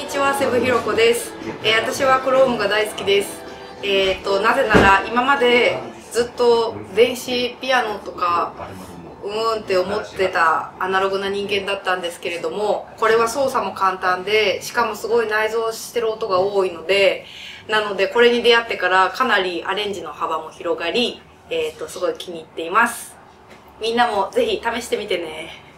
にちは、セブひろこです。私はクロームが大好きです。なぜなら今までずっと電子ピアノとかって思ってたアナログな人間だったんですけれども、これは操作も簡単で、しかもすごい内蔵してる音が多いので、これに出会ってからかなりアレンジの幅も広がり、すごい気に入っています。みんなもぜひ試してみてね。